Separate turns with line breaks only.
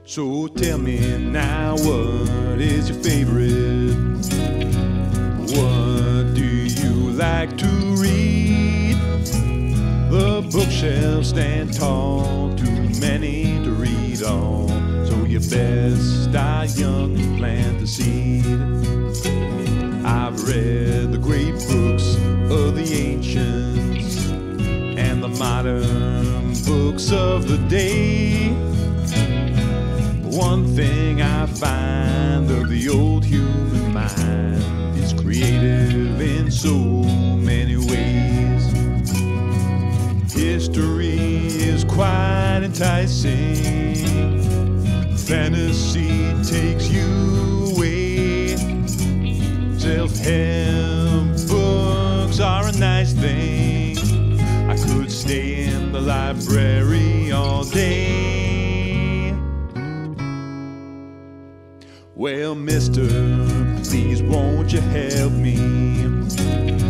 So tell me now, what is your favorite? What do you like to read? The bookshelves stand tall, too many to read all. So you best start young and plant the seed. I've read the great books of the ancients and the modern books of the day. One thing I find of the old human mind is creative in so many ways. History is quite enticing. Fantasy takes you away. Self-help books are a nice thing. I could stay in the library all day. Well, mister, please won't you help me?